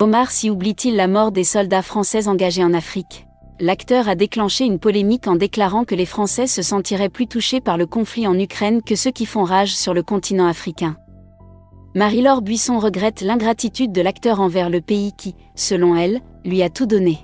Omar Sy oublie-t-il la mort des soldats français engagés en Afrique? L'acteur a déclenché une polémique en déclarant que les Français se sentiraient plus touchés par le conflit en Ukraine que ceux qui font rage sur le continent africain. Marie-Laure Buisson regrette l'ingratitude de l'acteur envers le pays qui, selon elle, lui a tout donné.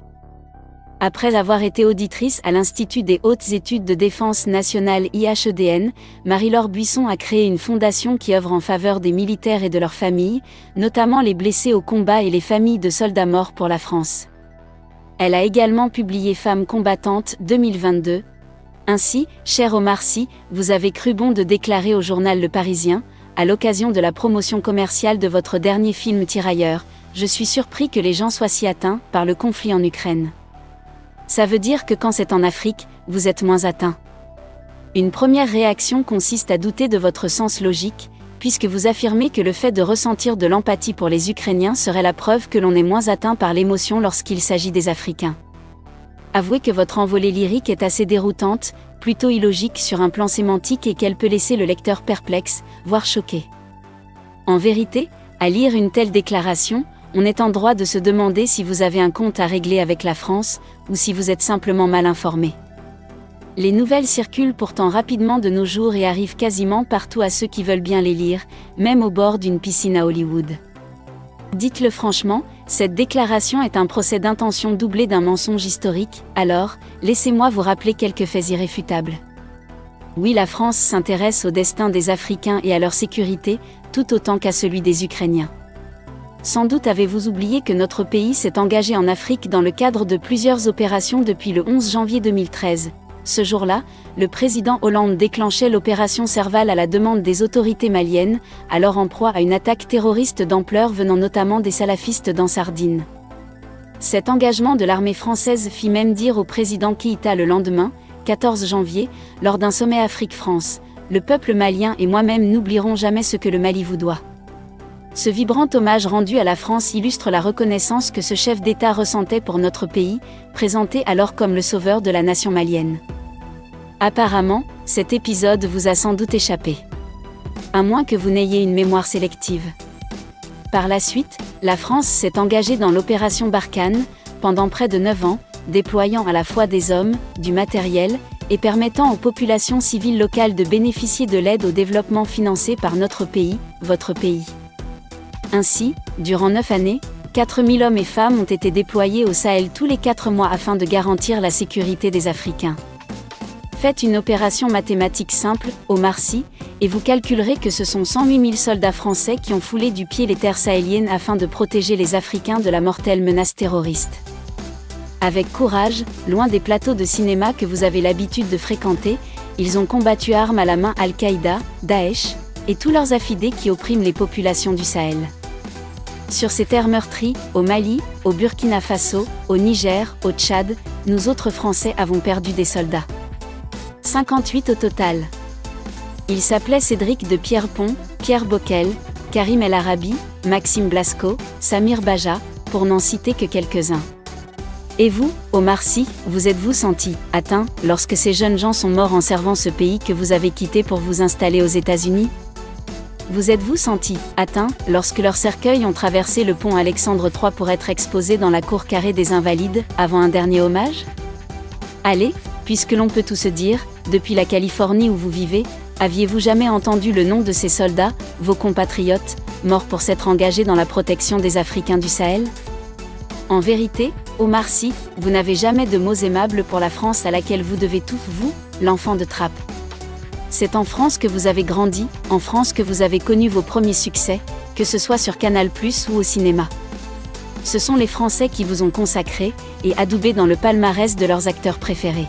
Après avoir été auditrice à l'Institut des hautes études de défense nationale IHEDN, Marie-Laure Buisson a créé une fondation qui œuvre en faveur des militaires et de leurs familles, notamment les blessés au combat et les familles de soldats morts pour la France. Elle a également publié Femmes combattantes 2022. Ainsi, cher Omar Sy, vous avez cru bon de déclarer au journal Le Parisien, à l'occasion de la promotion commerciale de votre dernier film Tirailleurs, je suis surpris que les gens soient si atteints par le conflit en Ukraine. Ça veut dire que quand c'est en Afrique, vous êtes moins atteint. Une première réaction consiste à douter de votre sens logique, puisque vous affirmez que le fait de ressentir de l'empathie pour les Ukrainiens serait la preuve que l'on est moins atteint par l'émotion lorsqu'il s'agit des Africains. Avouez que votre envolée lyrique est assez déroutante, plutôt illogique sur un plan sémantique et qu'elle peut laisser le lecteur perplexe, voire choqué. En vérité, à lire une telle déclaration, on est en droit de se demander si vous avez un compte à régler avec la France, ou si vous êtes simplement mal informé. Les nouvelles circulent pourtant rapidement de nos jours et arrivent quasiment partout à ceux qui veulent bien les lire, même au bord d'une piscine à Hollywood. Dites-le franchement, cette déclaration est un procès d'intention doublé d'un mensonge historique, alors, laissez-moi vous rappeler quelques faits irréfutables. Oui, la France s'intéresse au destin des Africains et à leur sécurité, tout autant qu'à celui des Ukrainiens. Sans doute avez-vous oublié que notre pays s'est engagé en Afrique dans le cadre de plusieurs opérations depuis le 11 janvier 2013. Ce jour-là, le président Hollande déclenchait l'opération Serval à la demande des autorités maliennes, alors en proie à une attaque terroriste d'ampleur venant notamment des salafistes d'Ansardine. Cet engagement de l'armée française fit même dire au président Keïta le lendemain, 14 janvier, lors d'un sommet Afrique-France, « Le peuple malien et moi-même n'oublierons jamais ce que le Mali vous doit ». Ce vibrant hommage rendu à la France illustre la reconnaissance que ce chef d'État ressentait pour notre pays, présenté alors comme le sauveur de la nation malienne. Apparemment, cet épisode vous a sans doute échappé. À moins que vous n'ayez une mémoire sélective. Par la suite, la France s'est engagée dans l'opération Barkhane, pendant près de 9 ans, déployant à la fois des hommes, du matériel, et permettant aux populations civiles locales de bénéficier de l'aide au développement financée par notre pays, votre pays. Ainsi, durant 9 années, 4000 hommes et femmes ont été déployés au Sahel tous les 4 mois afin de garantir la sécurité des Africains. Faites une opération mathématique simple, Omar Sy, et vous calculerez que ce sont 108 000 soldats français qui ont foulé du pied les terres sahéliennes afin de protéger les Africains de la mortelle menace terroriste. Avec courage, loin des plateaux de cinéma que vous avez l'habitude de fréquenter, ils ont combattu armes à la main Al-Qaïda, Daesh, et tous leurs affidés qui oppriment les populations du Sahel. Sur ces terres meurtries, au Mali, au Burkina Faso, au Niger, au Tchad, nous autres Français avons perdu des soldats. 58 au total. Ils s'appelaient Cédric de Pierrepont, Pierre Boquel, Karim El Arabi, Maxime Blasco, Samir Baja, pour n'en citer que quelques-uns. Et vous, Omar Sy, vous êtes-vous senti atteint lorsque ces jeunes gens sont morts en servant ce pays que vous avez quitté pour vous installer aux États-Unis? Vous êtes-vous senti atteint lorsque leurs cercueils ont traversé le pont Alexandre III pour être exposés dans la cour carrée des Invalides, avant un dernier hommage? Allez, puisque l'on peut tout se dire, depuis la Californie où vous vivez, aviez-vous jamais entendu le nom de ces soldats, vos compatriotes, morts pour s'être engagés dans la protection des Africains du Sahel? En vérité, Omar Sy, vous n'avez jamais de mots aimables pour la France à laquelle vous devez tout, vous, l'enfant de trappe. C'est en France que vous avez grandi, en France que vous avez connu vos premiers succès, que ce soit sur Canal+ ou au cinéma. Ce sont les Français qui vous ont consacré, et adoubé dans le palmarès de leurs acteurs préférés.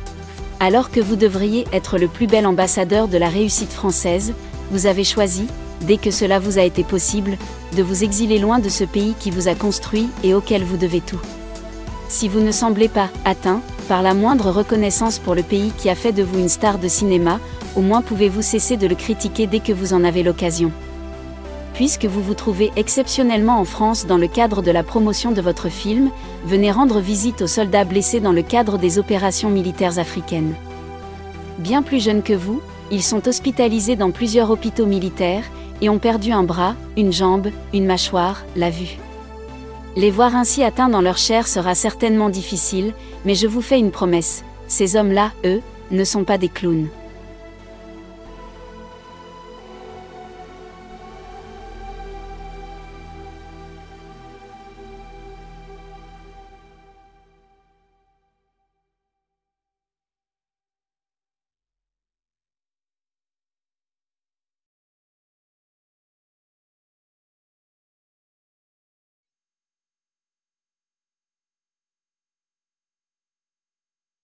Alors que vous devriez être le plus bel ambassadeur de la réussite française, vous avez choisi, dès que cela vous a été possible, de vous exiler loin de ce pays qui vous a construit et auquel vous devez tout. Si vous ne semblez pas atteint par la moindre reconnaissance pour le pays qui a fait de vous une star de cinéma, au moins pouvez-vous cesser de le critiquer dès que vous en avez l'occasion. Puisque vous vous trouvez exceptionnellement en France dans le cadre de la promotion de votre film, venez rendre visite aux soldats blessés dans le cadre des opérations militaires africaines. Bien plus jeunes que vous, ils sont hospitalisés dans plusieurs hôpitaux militaires, et ont perdu un bras, une jambe, une mâchoire, la vue. Les voir ainsi atteints dans leur chair sera certainement difficile, mais je vous fais une promesse, ces hommes-là, eux, ne sont pas des clowns.